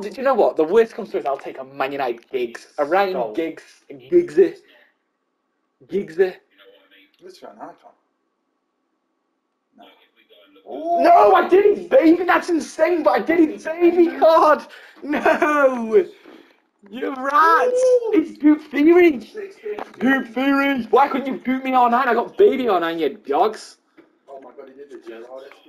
Do you know what? The worst comes to it, I'll take a Man United Giggs. A Ryan Goal. Giggs. Giggsy. Giggsy. Literally an icon. No. Ooh. No, I did his baby. That's insane, but I did his baby card. No. You're right. It's Poop Theory. Poop Theory. Why couldn't you poop me R9? I got baby R9, you dogs. Oh my god, he did the gel on it.